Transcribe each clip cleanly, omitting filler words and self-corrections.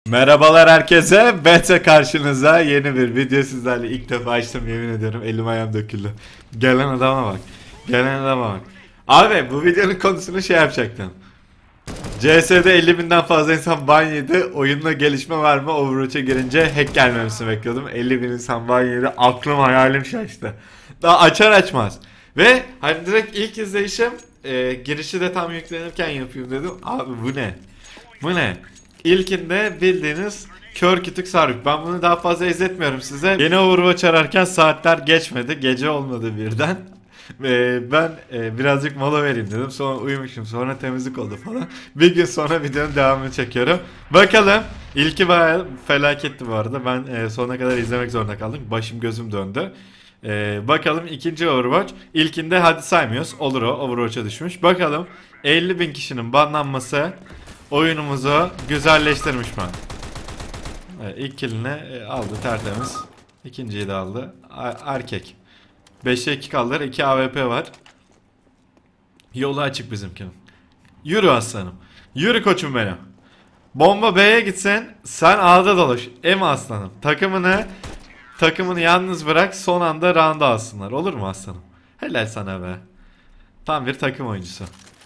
Merhabalar herkese. Bete karşınıza yeni bir video sizlerle ilk defa açtım, yemin ediyorum elim ayağım döküldü. Gelen adama bak. Gelen adama bak. Abi bu videonun konusunu şey yapacaktım. CS'de 50.000'den fazla insan ban yedi. Oyunda gelişme var mı? Overwatch'a girince hack gelmemesini bekliyordum. 50.000 insan ban yedi. Aklım hayalim şaştı. Daha açar açmaz. Ve hani direkt ilk izleyişim girişi de tam yüklenirken yapayım dedim. Abi bu ne? Bu ne? İlkinde bildiğiniz kör kütük sarhoş. Ben bunu daha fazla izletmiyorum size. Yeni Overwatch ararken saatler geçmedi. Gece olmadı birden. Ben birazcık mola vereyim dedim. Sonra uyumuşum. Sonra temizlik oldu falan. Bir gün sonra videonun devamını çekiyorum. Bakalım. İlki bayağı felaketti bu arada. Ben sonuna kadar izlemek zorunda kaldım. Başım gözüm döndü. Bakalım ikinci Overwatch. İlkinde hadi saymıyoruz. Olur o. Overwatch'a düşmüş. Bakalım 50.000 kişinin banlanması oyunumuzu güzelleştirmiş mi? İlk killini aldı tertemiz. İkinciyi de aldı. Erkek. 5'e 2 kaldılar. 2 AWP var. Yolu açık bizimkinin. Yürü aslanım. Yürü koçum benim. Bomba B'ye gitsin. Sen A'da dolaş. Aslanım. Takımını yalnız bırak. Son anda round'a alsınlar. Olur mu aslanım? Helal sana be. Tam bir takım oyuncusu.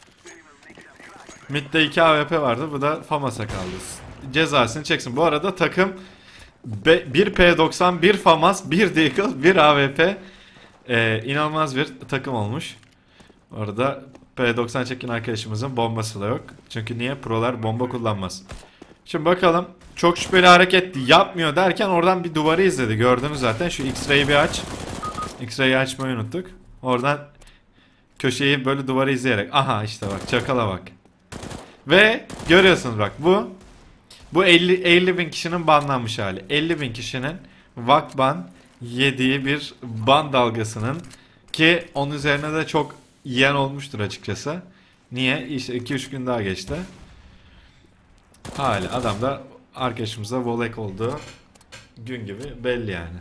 Mid'de 2 AWP vardı. Bu da FAMAS'a kaldı. Cezasını çeksin. Bu arada takım 1 P90, 1 FAMAS, 1 Deagle, 1 AWP. İnanılmaz bir takım olmuş. Orada P90 çeken arkadaşımızın bombası da yok. Çünkü niye? Prolar bomba kullanmaz. Şimdi bakalım. Çok şüpheli hareket yapmıyor derken oradan bir duvarı izledi. Gördünüz zaten. Şu X-Ray'i bir aç. X-Ray'i açmayı unuttuk. Oradan köşeyi böyle duvarı izleyerek. Aha işte bak. Çakala bak. Ve görüyorsunuz bak bu 50.000 kişinin banlanmış hali. 50.000 kişinin vakban yediği bir ban dalgasının ki onun üzerine de çok yiyen olmuştur açıkçası. Niye? İşte 2-3 gün daha geçti. Hala adam da arkadaşımıza volek olduğu gün gibi belli yani.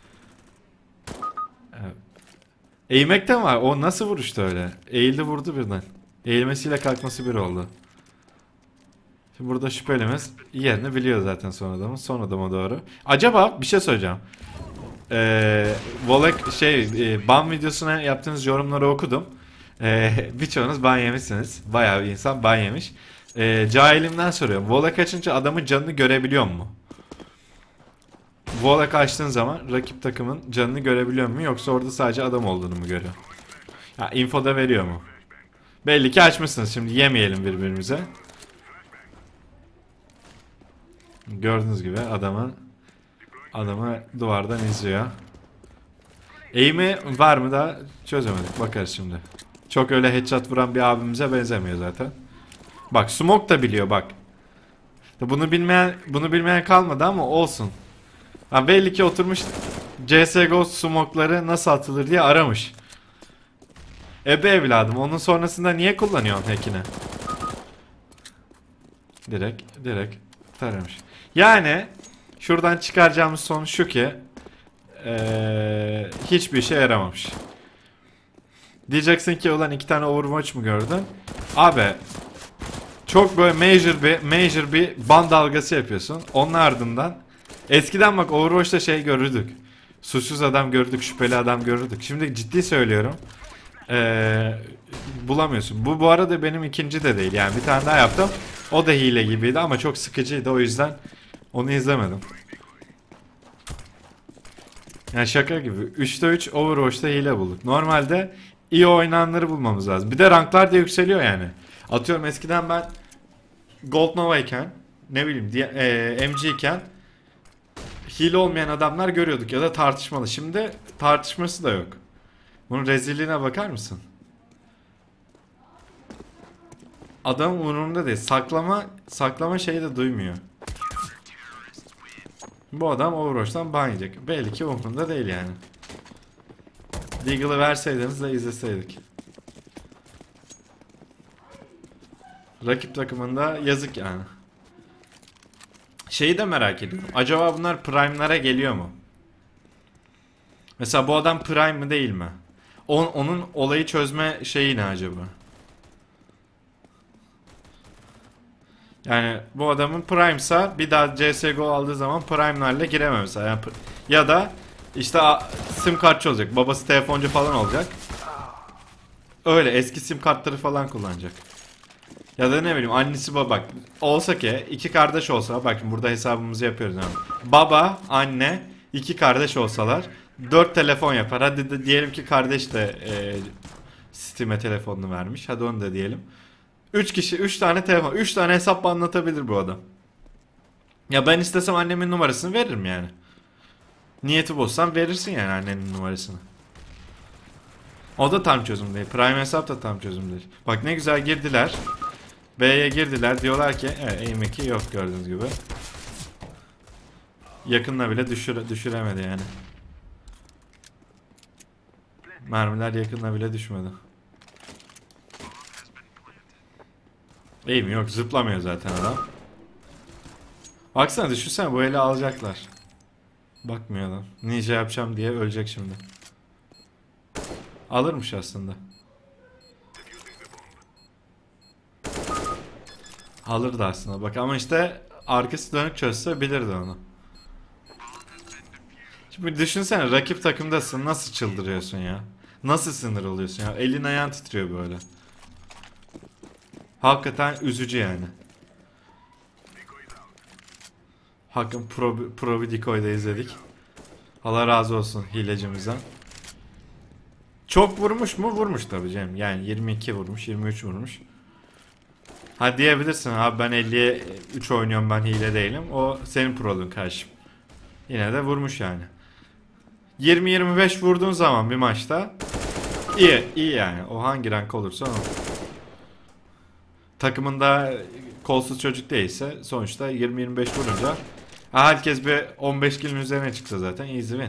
Evet. Eğmekten var. O nasıl vuruştu öyle? Eğildi vurdu birden. Eğilmesiyle kalkması bir oldu. Şimdi burada şüphelimiz yerini biliyor zaten son adama doğru. Acaba bir şey söyleyeceğim. Volek ban videosuna yaptığınız yorumları okudum. Birçoğunuz ban yemişsiniz. Bayağı bir insan ban yemiş. Cahilimden soruyorum. Volek açınca adamın canını görebiliyor mu? Volek açtığın zaman rakip takımın canını görebiliyor mu? Yoksa orada sadece adam olduğunu mu görüyor? Ha, info da veriyor mu? Belli ki açmışsınız. Şimdi yemeyelim birbirimize. Gördüğünüz gibi adamı duvardan izliyor. Eğimi var mı da çözemedik. Bakarız şimdi. Çok öyle headshot vuran bir abimize benzemiyor zaten. Bak smoke da biliyor bak. Bunu bilmeyen kalmadı ama olsun. Ha, belli ki oturmuş CSGO smoke'ları nasıl atılır diye aramış. Ebe evladım, onun sonrasında niye kullanıyorsun hack'ini? Direkt taramış. Yani şuradan çıkaracağımız sonuç şu ki hiçbir işe yaramamış. Diyeceksin ki ulan 2 tane Overwatch mu gördün? Abi çok böyle major bir ban dalgası yapıyorsun. Onun ardından eskiden bak Overwatch'ta şey görürdük. Suçsuz adam gördük, şüpheli adam görürdük. Şimdi ciddi söylüyorum. Bulamıyorsun. Bu arada benim ikinci de değil. Yani bir tane daha yaptım. O da hile gibiydi ama çok sıkıcıydı. O yüzden onu izlemedim. Yani şaka gibi. 3'te 3 Overwatch'ta hile bulduk. Normalde iyi oynayanları bulmamız lazım. Bir de ranklar da yükseliyor yani. Atıyorum eskiden ben Gold Nova iken, ne bileyim MG iken hile olmayan adamlar görüyorduk ya da tartışmalı. Şimdi tartışması da yok. Bunun rezilliğine bakar mısın? Adam umurunda değil. Saklama şeyi de duymuyor. Bu adam Overwatch'tan ban yiyecek. Belli ki umurunda değil yani. Deagle'ı verseydiniz de izleseydik. Rakip takımında yazık yani. Şeyi de merak ediyorum. Acaba bunlar Prime'lara geliyor mu? Mesela bu adam Prime mi değil mi? Onun olayı çözme şeyi ne acaba? Yani bu adamın Prime'sa bir daha CSGO aldığı zaman Prime'larla girememesi. Yani ya da işte sim kartçı olacak. Babası telefoncu falan olacak. Öyle eski sim kartları falan kullanacak. Ya da ne bileyim annesi bak olsa ki iki kardeş olsa bak şimdi burada hesabımızı yapıyoruz yani. Baba, anne, iki kardeş olsalar 4 telefon yapar. Hadi de diyelim ki kardeş de Steam'e telefonunu vermiş. Hadi onu da diyelim. 3 kişi 3 tane telefon 3 tane hesap anlatabilir bu adam. Ya ben istesem annemin numarasını veririm yani. Niyeti bozsam verirsin yani annenin numarasını. O da tam çözüm değil. Prime hesap da tam çözüm değil. Bak ne güzel girdiler. B'ye girdiler. Diyorlar ki evet, aim 2 yok gördüğünüz gibi. Yakınla bile düşüremedi yani. Mermiler yakınla bile düşmedi. Aim yok, zıplamıyor zaten adam. Baksana düşünsene bu eli alacaklar. Bakmıyor adam. Ninja yapacağım diye ölecek şimdi. Alırmış aslında. Alırdı aslında bak ama işte arkası dönük çözse bilirdi onu. Şimdi düşünsene rakip takımdasın nasıl çıldırıyorsun ya. Nasıl sinir oluyorsun ya. Elin ayağın titriyor böyle. Hakikaten üzücü yani. Hakkın Pro bir Decoy'da izledik. Allah razı olsun hilecimizden. Çok vurmuş mu? Vurmuş tabii canım. Yani 22 vurmuş, 23 vurmuş. Ha diyebilirsin abi ben 50'ye 3 oynuyorum ben hile değilim. O senin prolun karşım. Yine de vurmuş yani. 20-25 vurduğun zaman bir maçta iyi yani. O hangi rank olursa o. Takımında kolsuz çocuk değilse sonuçta 20-25 vurunca herkes bir 15 kilin üzerine çıksa zaten easy win.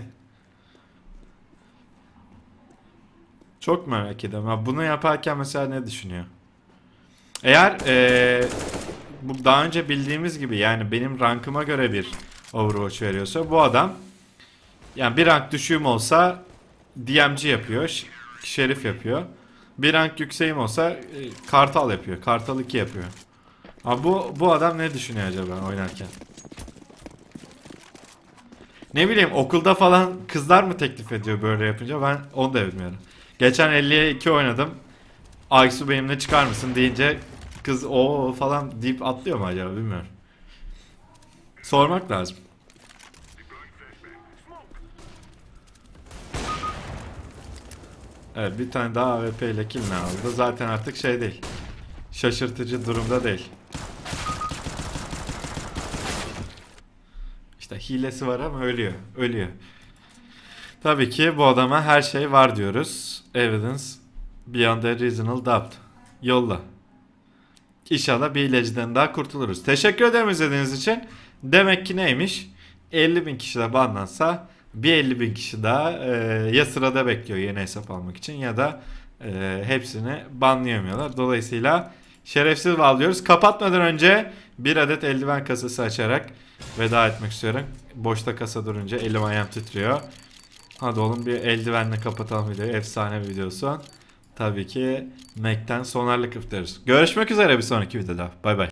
Çok merak ediyorum. Ha, bunu yaparken mesela ne düşünüyor? Eğer bu daha önce bildiğimiz gibi yani benim rankıma göre bir Overwatch veriyorsa bu adam yani bir rank düşüğüm olsa DMG yapıyor, Şerif yapıyor. Bir rank yükseğim olsa Kartal yapıyor, Kartal 2 yapıyor. Ama bu adam ne düşünüyor acaba oynarken? Ne bileyim okulda falan kızlar mı teklif ediyor böyle yapınca ben onu da bilmiyorum. Geçen 50'ye 2 oynadım. Aysu benimle çıkar mısın deyince kız o falan deyip atlıyor mu acaba bilmiyorum. Sormak lazım. Evet bir tane daha AWP ile kill aldı. Zaten artık şey değil. Şaşırtıcı durumda değil. İşte hilesi var ama ölüyor. Ölüyor. Tabii ki bu adama her şey var diyoruz. Evidence beyond a reasonable doubt. Yolla. İnşallah bir hileciden daha kurtuluruz. Teşekkür ederim izlediğiniz için. Demek ki neymiş? 50.000 kişi de banlansa bir 50.000 kişi daha ya sırada bekliyor yeni hesap almak için ya da hepsini banlayamıyorlar. Dolayısıyla şerefsiz bağlıyoruz. Kapatmadan önce bir adet eldiven kasası açarak veda etmek istiyorum. Boşta kasa durunca elim ayağım titriyor. Hadi oğlum bir eldivenle kapatalım videoyu. Efsane bir videosu. Tabii ki Mac'ten sonarlı kıftarız. Görüşmek üzere bir sonraki videoda. Bay bay.